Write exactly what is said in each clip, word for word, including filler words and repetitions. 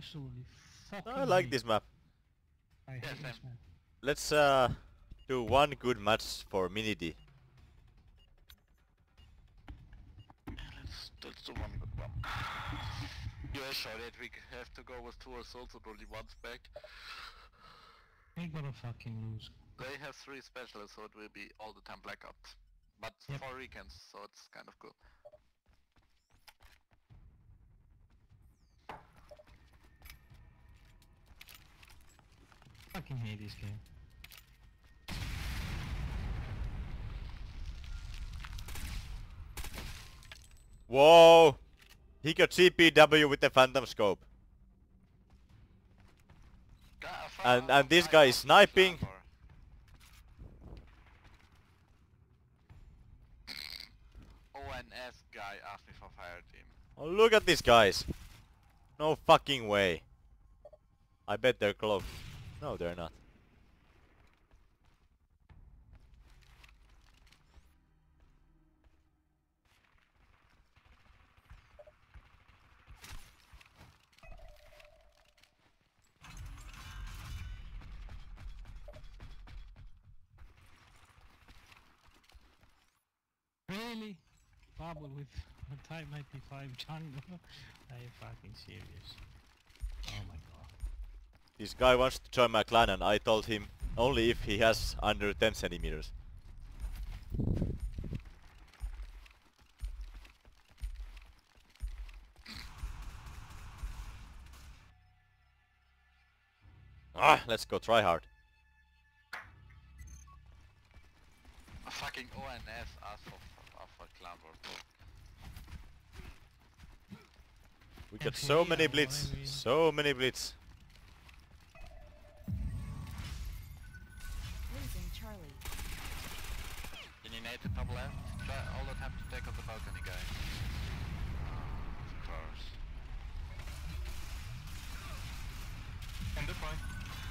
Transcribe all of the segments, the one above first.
absolutely fucking I like hate. this map. I hate Yeah, this same. map. Let's uh do one good match for Mini D. Let's, let's do one good one. Yeah, sorry that we have to go with two assaults and only one spec. We're gonna fucking lose. They have three specialists, so it will be all the time blackouts. But Yep. four recons, so it's kind of cool. Fucking hate this game. Whoa! He got C P W with the Phantom Scope. Ga- And- uh, and this guy guy is asked me for sniping. Peshawar. O N S guy asked me for fire team. Oh, look at these guys. No fucking way. I bet they're close. No, they're not. Really? Bubble with a Type ninety-five jungle? Are you fucking serious? Oh my god. This guy wants to join my clan and I told him only if he has under ten centimeters. Ah, let's go try hard. A fucking O N S asked for, uh, for clan war. We got F so A, many I blitz. wanna be- So many blitz. Losing Charlie. Can you nade the top left? Try all the time to take out the balcony guy. Of course. And the point.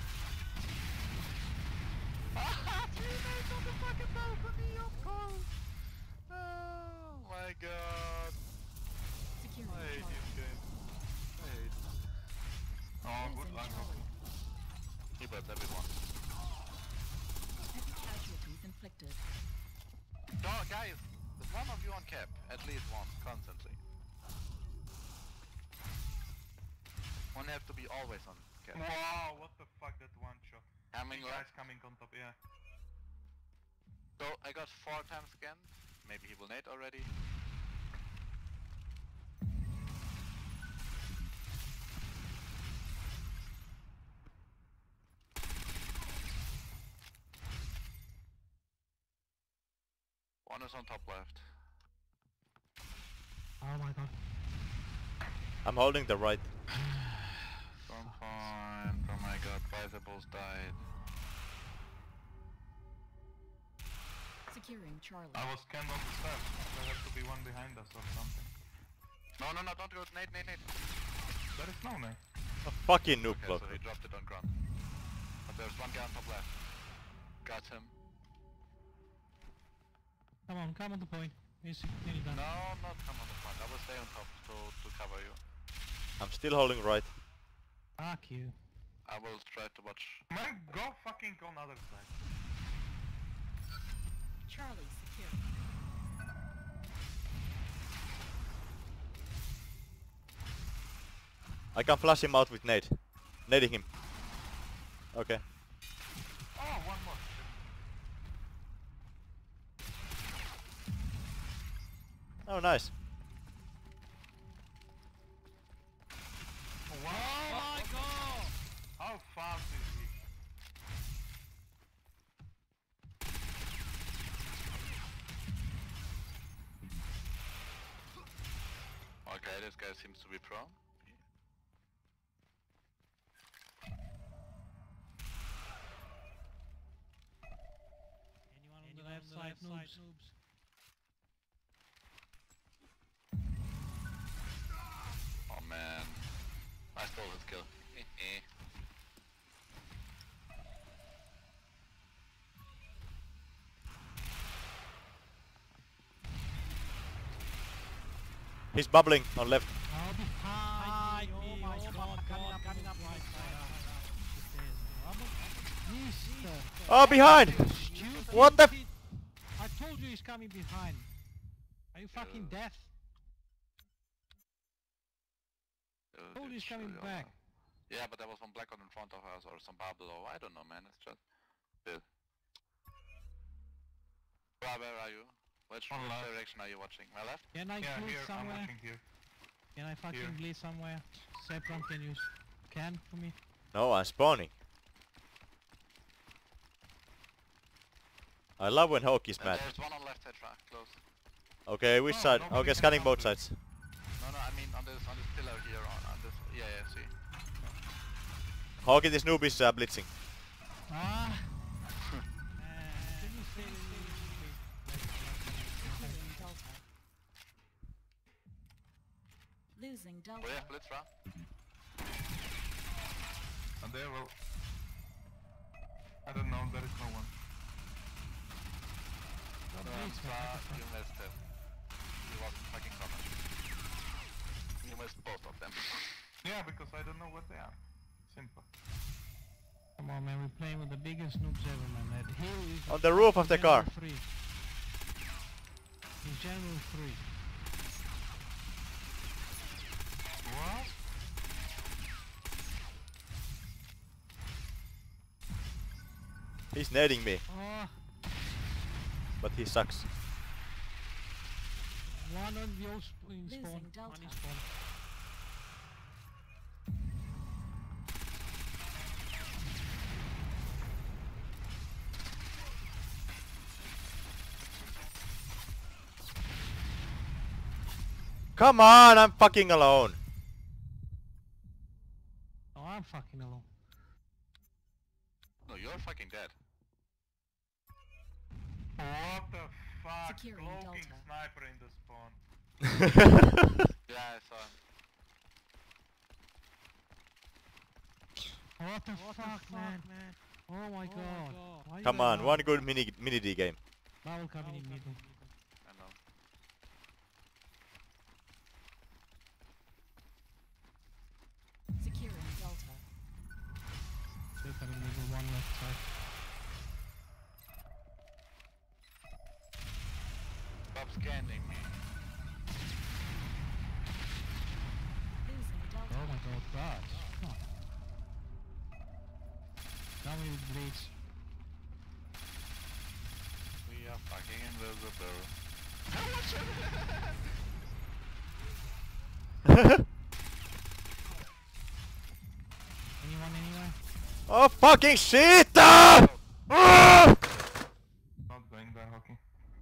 Ah, three nades on the fucking balcony, of course! Oh my god. Securing I hate Charlie. this game. I hate it. Oh, good Losing luck. Charlie. He brought everyone. Heavy casualties inflicted. No, guys, there's one of you on cap. At least one, constantly. One have to be always on cap. Wow, what the fuck, that one shot. Coming Guys left. coming on top, yeah. So I got four times scanned. Maybe he will nade already. One is on top left. Oh my god. I'm holding the right. From point. Oh my god, Bisables died. Securing Charlie. I was scanned on the stairs. There has to be one behind us or something. No, no, no, don't go. Nade, nade, nade. There is no name. A fucking noob Okay, block. so he dropped it on ground. But there's one guy on top left. Got him. Come on, come on the point. It's nearly done. No, not come on the front. I will stay on top to, to cover you. I'm still holding right. Fuck you. I will try to watch. Man, go fucking on other side. Charlie secure. I can flash him out with nade. Nading him. Okay. Oh, one more. Oh, nice. Wow. Oh my god! How fast is he? Okay, this guy seems to be pro. Anyone on the left side, noobs? Oh man. I stole his kill. Eh, eh. He's bubbling on left. Oh, behind me! Oh my god, god, god, Oh, behind! Stupid What the f- kid. I told you he's coming behind. Are you fucking Yeah. deaf? Uh, Told you he's it's, coming uh, back. Yeah, but there was one black one in front of us or some bubble or I don't know, man. It's just. Yeah. Where, where are you? Which, On which left. direction are you watching? My left? Can I Yeah, bleed here, I'm somewhere? watching here. Can I fucking Here. bleed somewhere? Sepron, can you scan for me? No, I'm spawning. I love when Hawkie's And mad. there's one on left, Tetra, close. Okay, which Oh, side? nobody Okay, can scanning come both to- sides. No, no, I mean on this on this pillar here on, on this. Yeah, yeah, see. Hawkie, this noob is uh, blitzing. Ah! Uh, can you say Securing Delta. Losing Delta. Oh yeah, blitz, right? And there, well... I don't know, there is no one. Don't Um, bleed, Fra, man. you missed it. You wasn't fucking coming. You missed both of them. Yeah, because I don't know what they are. Simple. Come on, man, we're playing with the biggest noobs ever, man. That hill is On the roof of the car. general three. He's general three. What? He's nading me, Oh, but he sucks. one on the old sp in Losing spawn. One Delta. in spawn. Come on, I'm fucking alone. Oh, I'm fucking alone. No, you're fucking dead. What the fuck? Securing Cloaking Delta. sniper in the spawn. Yeah, I saw him. What the fuck, man? Oh my god. Why you Come guys on, are- one good mini mini D game. Bubble coming in middle. I know. Securing Delta. Still coming middle, one left side. Stop scanning me. Losing Delta. Oh my god, gosh. Come on. Now we bleeds. We are fucking invisible. Anyone anywhere? Oh fucking shit! Ah! Ah! Not going there, Hockey.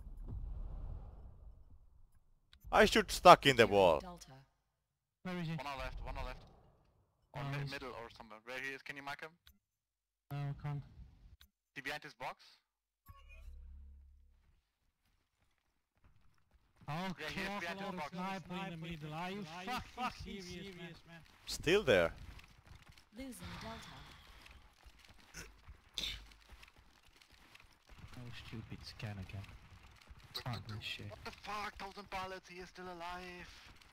I should stuck in the Securing wall. Delta. Where is he? One on left, one on left. Or Oh, mi he's- middle or somewhere. Where he is, can you mark him? No, can't. Is he behind his box? Oh, Yeah, he is clock behind the load box. sniper in the middle. Are you fucking serious, man? Still there. Losing Delta. Oh, stupid scan again. Fuck this shit. What the fuck? Thousand bullets, he is still alive.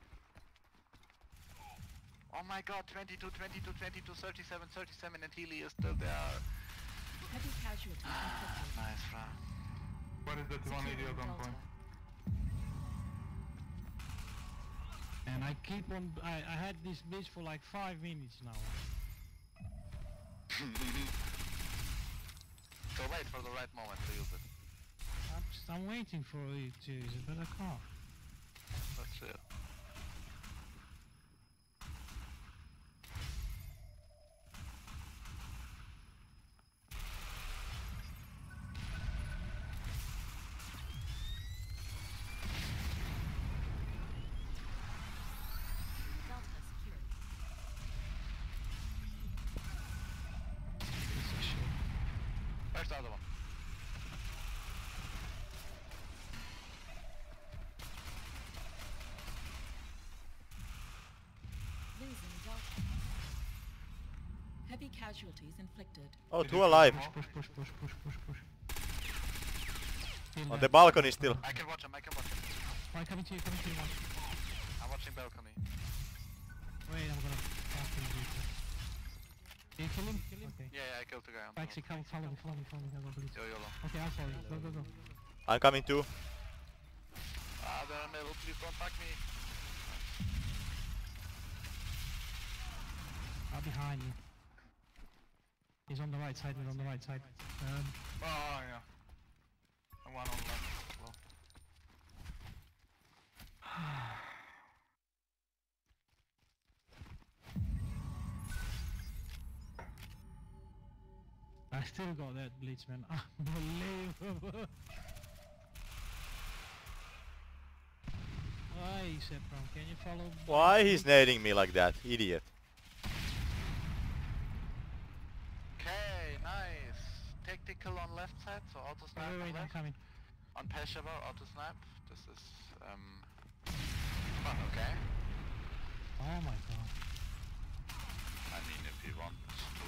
Oh my god, twenty-two, twenty-two, twenty-two, thirty-seven, thirty-seven, and Healy is still there. Heavy casualties inflicted. Nice, Fra. What is that one Securing idiot on Delta. point? And I keep on. I, I had this bitch for like five minutes now. So wait for the right moment to use it. I'm, just, I'm waiting for it to use it, but I can't. That's it. Delta secured. Piece of shit. Where's the other one? Losing Delta. Heavy casualties inflicted. Oh, two alive. Push, push, push, push, push, push, push. Still On there. the balcony still. I can watch him, I can watch him. Oh, coming to you, coming to you. One. I'm watching balcony. Wait, I'm gonna fucking do it. Did you kill him? Okay. Yeah, Yeah, yeah, I killed the guy on top. Fraxik, come, follow me, follow me, follow me, go, please. Yo, YOLO. Okay, I'll follow you. Go, go, go. I'm coming too. Ah, they're in the middle, please don't fuck me. I'm behind you. He's on the right side, he's on the right side. Um, Oh, yeah. And one on left as well. I still got that bleach, man. Unbelievable. Why, Sepron? Can you follow? Why he's nading me like that? Idiot. Okay, nice. Tactical on left side, so auto Wait, snipe wait, on wait, I'm left. coming. On Peshawar, auto snipe. This is um fun, okay? Oh my god. I mean, if he wants to.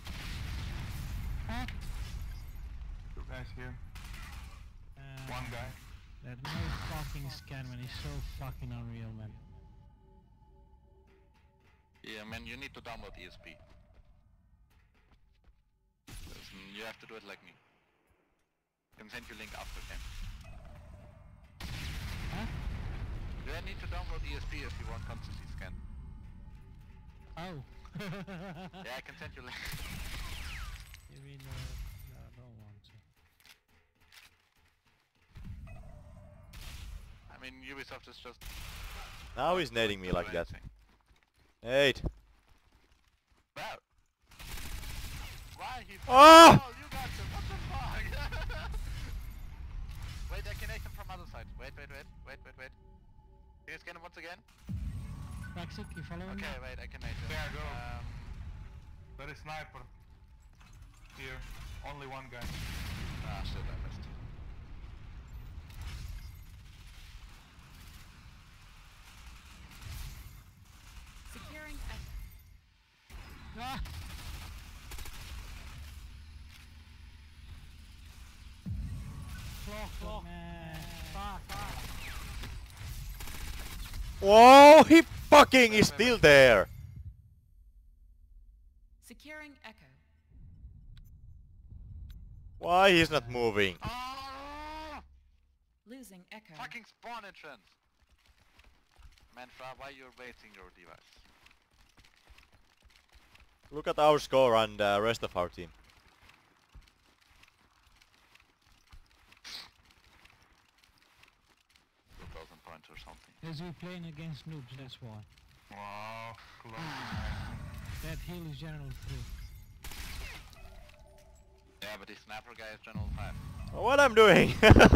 Ah. Two guys here. Uh, One guy. That no fucking scan, man, is so fucking unreal, man. Yeah, man, you need to download E S P. Listen, you have to do it like me. I can send you link after game. Huh? You need to download E S P if you want constantly scan. Oh. Yeah, I can send you link. You mean, uh, no, I don't want to. I mean, Ubisoft is just... Now he's nading me do like that. anything. Eight. Well, why he... Ah! Oh, you got him! What the fuck? Wait, I can hit him from other side. Wait, wait, wait, wait, wait, wait. Can you scan him once again? Fraxik, you following me? Okay, wait, I can hit him. There I go. Um, There is sniper. Here. Only one guy. ah, shit, I missed. Securing Echo. Ah! Clock, clock, man. Fuck, fuck. Whoa, he fucking is still there. Securing Echo. Why he's not moving? Oh! Losing Echo. Fucking spawn entrance! Manfra, why you're wasting your device? Look at our score and the uh, rest of our team. two thousand points or something. As we're playing against noobs, that's why. Wow, close. That heal is general three. Yeah, but the sniper guy is General five. What I'm doing?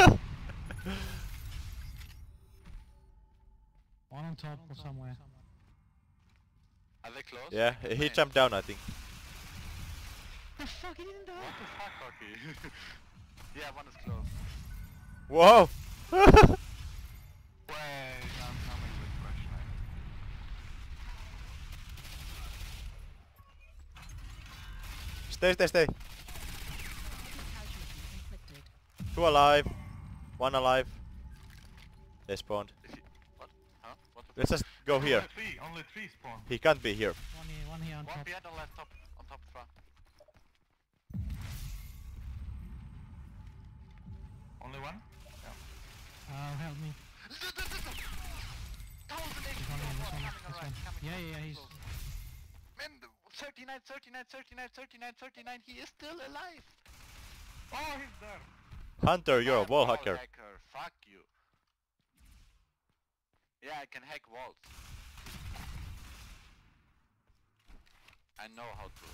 One on top or somewhere. Are they close? Yeah, I can he nade. jumped down, I think. The fuck, he didn't die! What the fuck, Hockey? Yeah, one is close. Whoa! Wait, I'm coming with flashlight. Stay, stay, stay. Casualties inflicted. Two alive. One alive. They spawned. Is he... What? Huh? What the Let's just go here. Only three, only three spawn. He can't be here. One here, one here on One top. behind on left top. On top front. Only one? Uh, help me. Thousand This eighty one, close, this one, coming this on right, one. coming Yeah, close, yeah, coming he's... close. Man, the thirty-nine, thirty-nine, thirty-nine, thirty-nine, thirty-nine, he is still alive! Oh, he's there! Hunter, you're a I'm wall hacker. Fuck you. Yeah, I can hack walls. I know how to,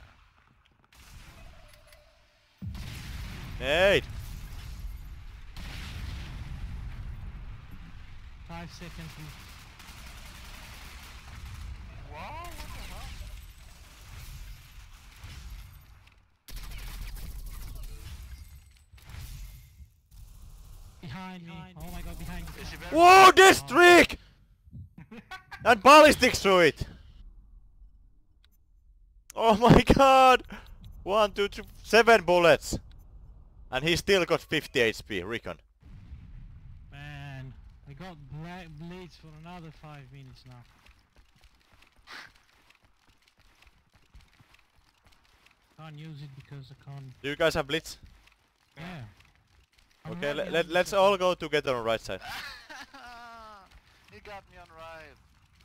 yeah. Nate! Five seconds. Wow, what the hell? Behind me. Oh my god, behind me. Is he very Whoa, this streak! And ballistic through it! Oh my god! One, two, three, seven bullets! And he still got fifty H P, recon. Man, I got bla blades for another five minutes now. Can't use it because I can't. Do you guys have blitz? Yeah. I'm Okay, right let, behind let, you, let's so- all go together on right side. He got me on right.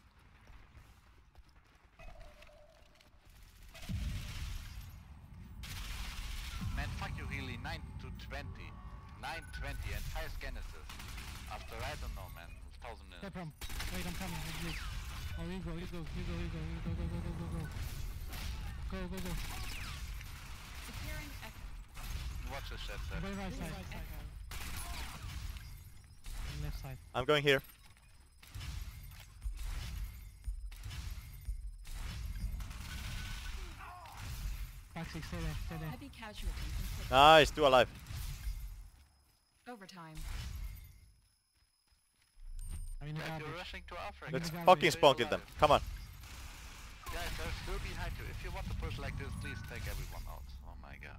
Man, fuck you really. nine to twenty. nine twenty and five scanners. After I don't know, man. one thousand minutes. Step from. Wait, I'm coming. Wait, please. Oh, you go, you go, you go, you go, you go, go, go, go, go, go. Go, go, go. Securing Echo. Watch the shit there. Very right side. Losing Echo. And left side. I'm going here. Fraxik, stay there, stay there. Heavy casualties inflicted. Nice, two alive. Overtime. I'm in the Guys, you're garbage. rushing to Africa. Let's garbage. fucking spawn kill them. Come on. Guys, they're still behind you. If you want to push like this, please take everyone out. Oh my god.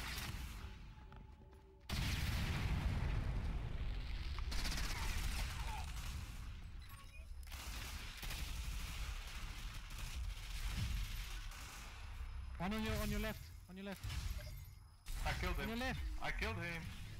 One on your, on your left, on your left, I killed on him. your left. I killed him.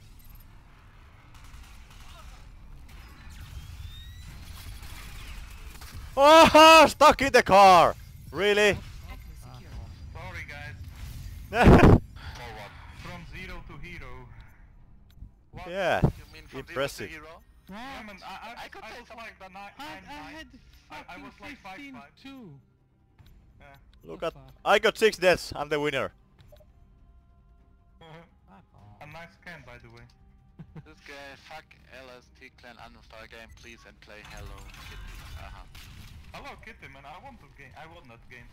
Oh, stuck in the car! Really? Echo secured. Sorry guys. Forward. From zero to hero. What? Yeah, You mean from impressive. zero to hero? What? Yeah, man, I, I, I could I say was something, like but nine, I, nine, I nine. had I- I fucking was like five, fifteen five. two. Yeah. Look What at... the fuck? I got six deaths. I'm the winner. Fuck off. A nice scan, by the way. This guy, fuck L S T clan uninstall game, please, and play Hello Kitty. Uh-huh. Hello, Kitty, man. I want to game. I want that game.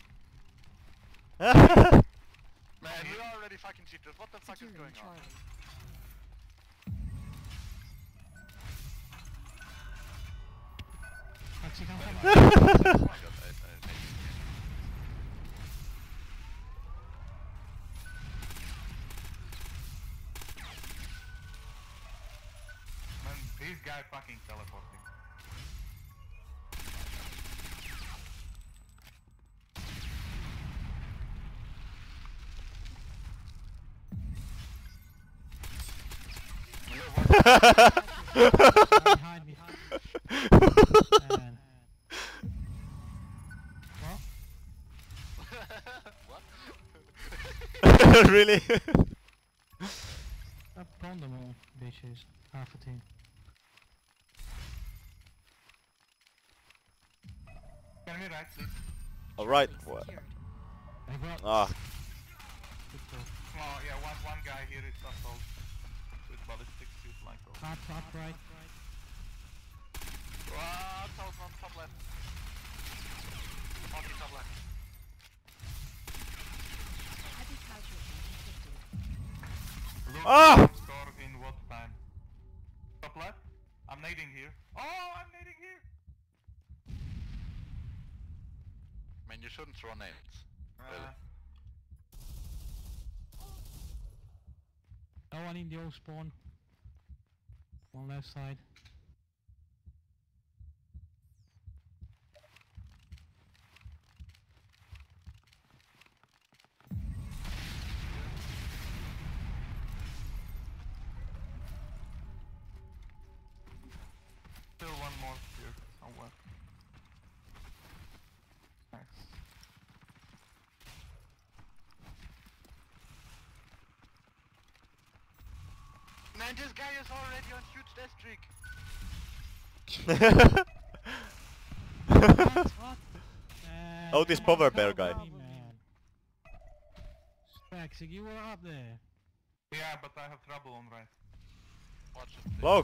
Man, you already fucking cheated. What the fuck is Securing going on? Charlie. Fraxik, I'm coming. Oh my god, I, I made it. Man, this guy fucking teleporting. Behind me. Man. What? Really? I pawned them all, bitches. Half a team. Can we right, please? Alright. Charlie secured. I got. Ah, Good goal. Oh, yeah, one, one guy here is assault. With ballistic suit like oh. Up, up, right. Ah, top on top left. Hockey top left. Heavy casualties inflicted. Look, Ah! score in what time? Top left? I'm nading here. Oh, I'm nading here! Man, you shouldn't throw nades. Really. Uh, No one in the old spawn. On left side. still one more here somewhere. Nice. Man, this guy is already on huge death streak. What? What? Man, Oh, this come power on, bear cover guy. me, man. Fraxik, you were up there. Yeah, but I have trouble on right. Watch it. Look.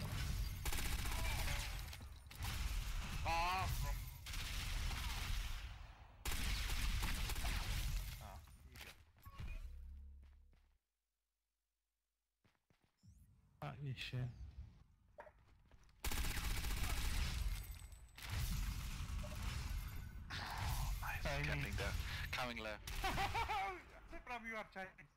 Ah, from... Ah, idiot. Fuck this shit. Nice, Timing. camping there. Coming left. From you are Chinese.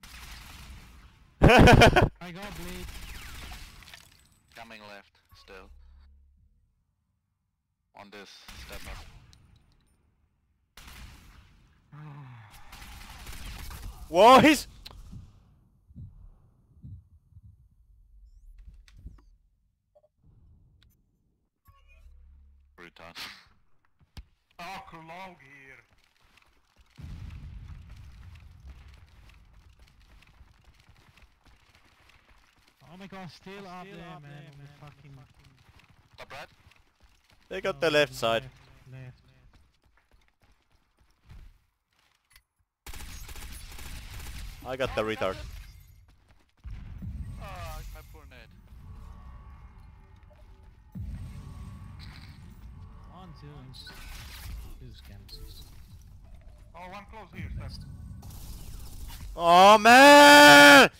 I got bleed. Coming left, still. On this step up. Whoa, he's... Retard. Oh, Krolog here. Oh my god, still up there, man. On the fucking... Top right? They got Oh, the left side. Left. I got the retard. Ah, my poor nade. One, two, and s- two scans. Oh, one close here, Steph. Oh man!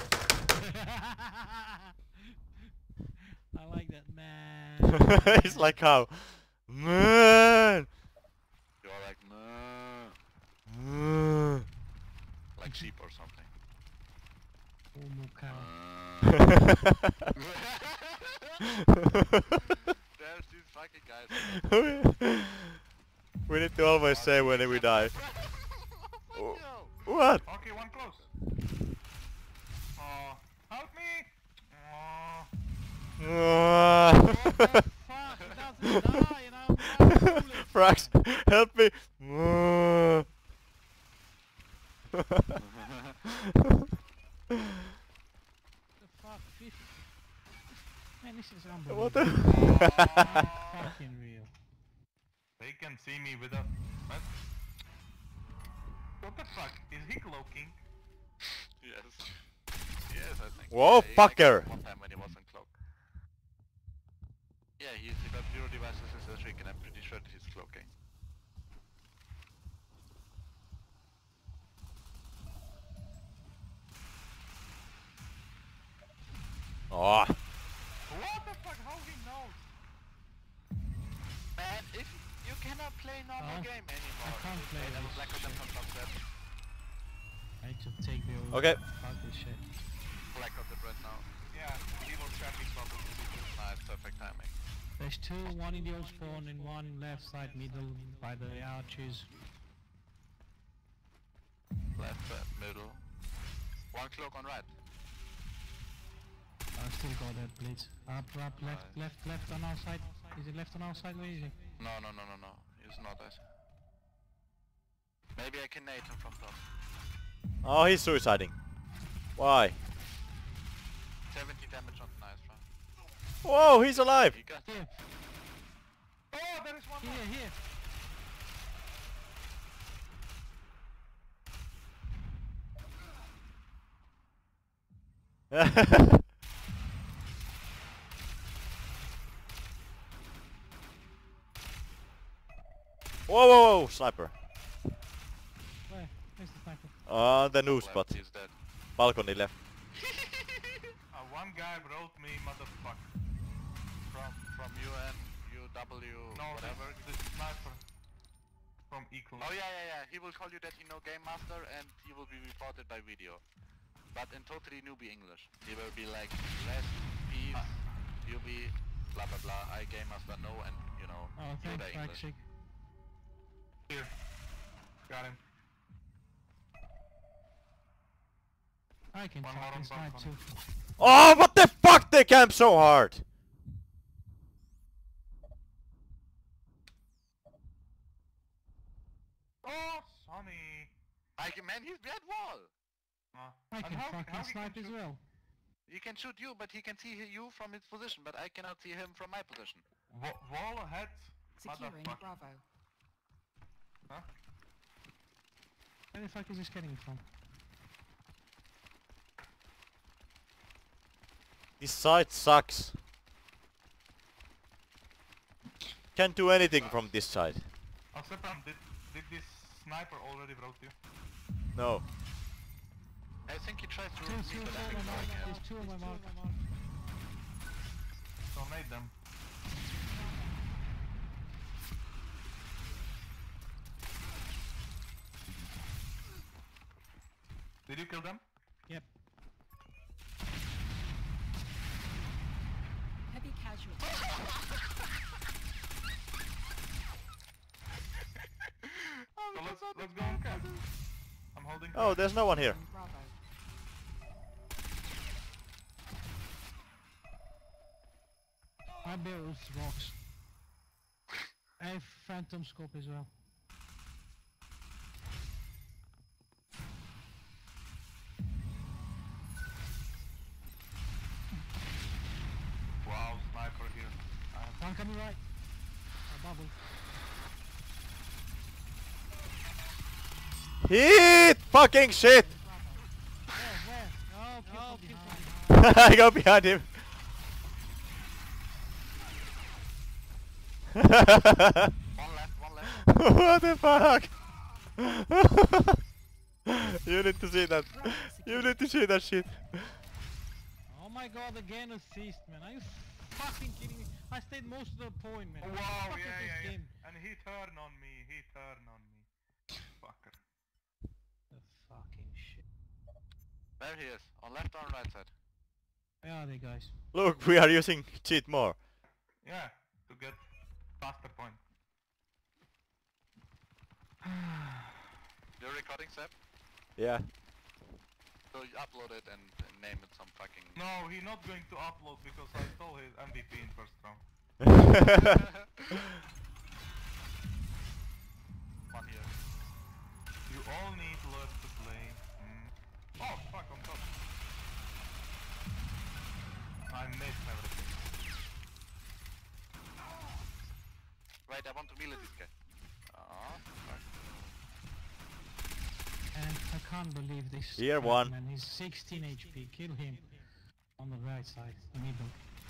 I like that, man. He's like how? Man! You're like, no. Man. Like sheep or something. Homo cow. Uh. There's these fucking guys. We need to always say when we die. Oh, What? Okay, one close. Oh, help me! Oh. Uh, What the fuck? He doesn't die, you know? Without bullet. Frax, help me! Uh. The fuck? fifty? Man, this is unbelievable. What the? Not fucking real. They can see me with a... What? What the fuck? Is he cloaking? Yes. Yes, I think. Whoa, Yeah, he fucker! like one time when he was on cloak. Yeah, he's he got zero devices as a trick and I'm pretty sure that he's cloaking. Oh. What the fuck? How he knows? Man, if you cannot play normal Huh? game anymore. I can't play Hey, that was this black on them from top set. I need to take the... Okay. Fuck this shit. Black on the red now. Yeah, he was trapping probably. Nice, perfect timing. There's two, one in the old spawn and one left side middle by the arches. Left, uh, middle. One cloak on right. I still got that blitz. Up, up, left, Nice. left, left on our side. Is it left on our side? Where is he? No, no, no, no, no. He's not that. Maybe I can nade him from top. Oh, he's suiciding. Why? seventy damage on nice run. Whoa, he's alive! He got Here, Oh, there is one here, more. here. Whoa, whoa, whoa, sniper. Where? Where's the sniper? Uh, the noob left, spot. He's dead. Balcony left. Uh, one guy wrote me, motherfucker. From from U N, U W, No, whatever. this, this sniper. From Equal. Oh yeah, yeah, yeah. He will call you that he know Game Master and he will be reported by video. But in totally newbie English. He will be like, rest, peace, newbie, blah blah blah, I Game Master no, and you know, Oh, thanks, Yoda English. Fraxik. Here. Got him. I can One more fucking on snipe balcony. too. Oh, what the fuck? They camp so hard! Oh, Sonny. I can, man, he's behind wall. Uh, I and can how- fucking how he snipe can as shoot- well. He can shoot you, but he can see you from his position, but I cannot see him from my position. Wa- wall ahead. Securing Motherfucker. Bravo. Huh? Where the fuck is this getting from? This side sucks. Can't do anything from this side. Oh, Sepram, did, did this sniper already wrote you? No. I think he tries to Two, root two me, on but I'm my mark. ignoring him. There's two on my mark. Donate them. Did you kill them? Yep. Heavy casualty. So let's, let's go on camp. I'm holding building. Oh, there's no one here. Bravo. I built rocks. I have phantom scope as well. Wow, sniper here. Uh, One coming right. A bubble. Hit! Fucking shit! Where? Where? Oh, people behind. I go behind him. One left, one left. What the fuck? You need to see that. You need to see that shit. Oh my god, again assist, man. Are you fucking kidding me? I stayed most of the point, man. oh, What the wow, fuck yeah, is this yeah, yeah. game? And he turned on me. He turned on me. Fucker. The fucking shit. There he is. On left or on right side? Where are they, guys? Look, we are using cheat more. Yeah, to get faster point. You're recording, Seb? Yeah. So you upload it and, and name it some fucking... No, he not going to upload because I stole his M V P in first round. One here. You all need to learn to play. Mm. Oh, fuck, on top. I missed everything. Wait, I want to melee this guy. Oh, fuck. And I can't believe this. Here, crap, one. Man, he's sixteen H P. Kill him. On the right side, middle.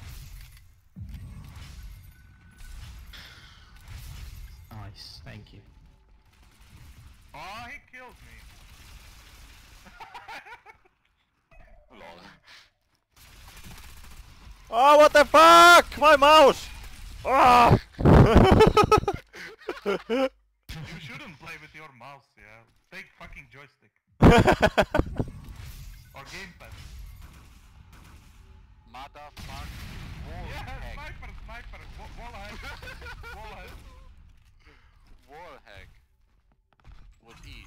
Nice, thank you. Oh, he killed me. Lol. Oh, what the fuck? My mouse! Ah! You shouldn't play with your mouse, yeah. Take fucking joystick. Or gamepad. Motherfuck. Wall Yeah, hack. sniper, sniper. Wa- Wall head. Wall head. Wall hack. With E.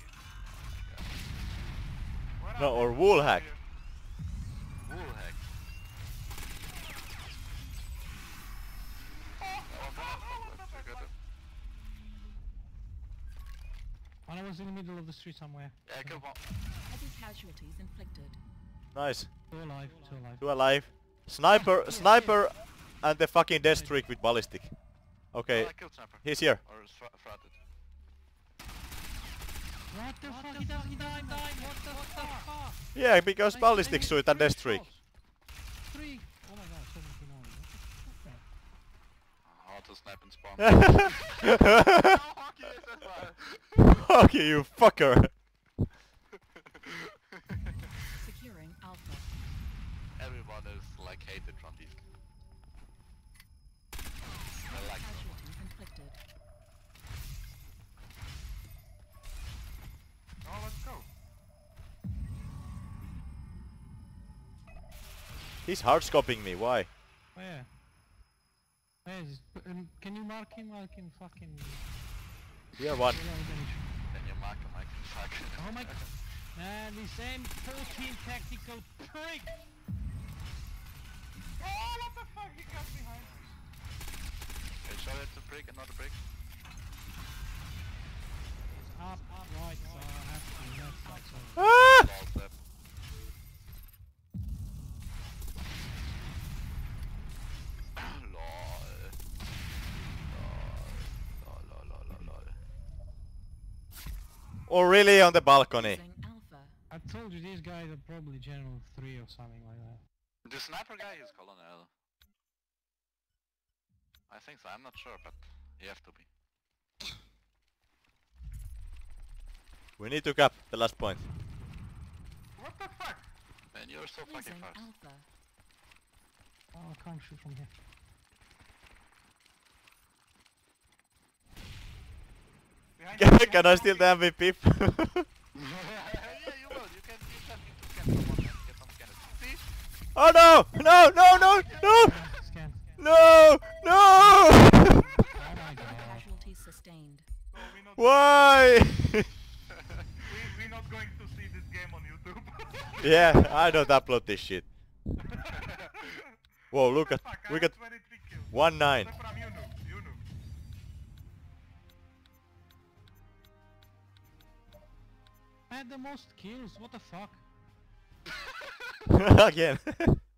Where No, are or they? wool hack. Here. Wall hack. Oh, Oh, oh, fuck, oh, let's what the get fuck? it. One was in the middle of the street somewhere. Yeah, kill one. Heavy casualties inflicted. Nice. Two alive, two alive. Two alive. Sniper, sniper, and the fucking death streak with ballistic. Okay, Oh, I killed Sniper. he's here. Or is fra fratted. What the fuck? He doesn't die, die. What the fuck? Yeah, because I- ballistic I suit hit and death three streak. shots. Three. Oh my god, seventeen only. What the fuck, man? How to snipe and spawn. Oh, hockey is as well. Okay, you fucker. Securing Alpha. Everyone is like hated from these. I like them. Casualties inflicted. Oh, let's go. He's hard scoping me, why? Where? Where is it? Um, can you mark him? I can fucking... Here one. Reload damage. Then you mark him, I can fuck. Oh my god. Man, this M fourteen tactical prick! Oh, what the fuck? He got behind me. Okay, show it's a brick and not a brick. Up, up, right, so I have to left side, so... Ah! Lol, step. Lol. Lol. Lol, lol, lol, lol. Or really on the balcony. Losing Alpha. I told you these guys are probably General three or something like that. The sniper guy is Colonel. I think so, I'm not sure, but you have to be. We need to cap the last point. What the fuck? Man, you're so fucking Losing fast. Alpha. Oh, I can't shoot from here. Behind Can, you, can I behind steal you. the M V P? Yeah, you will. You can you can need to scan someone and get some scanners. See? Oh no! No! No! No! No! Scan. No! No! Oh my god. Casualties sustained. So we not, Why? we, we not going going to see this game on YouTube. Yeah, I don't upload this shit. Whoa, look at Fuck, I we have got twenty-three kills. one nine. Except from you noob, you noob. I had the most kills, what the fuck? Again.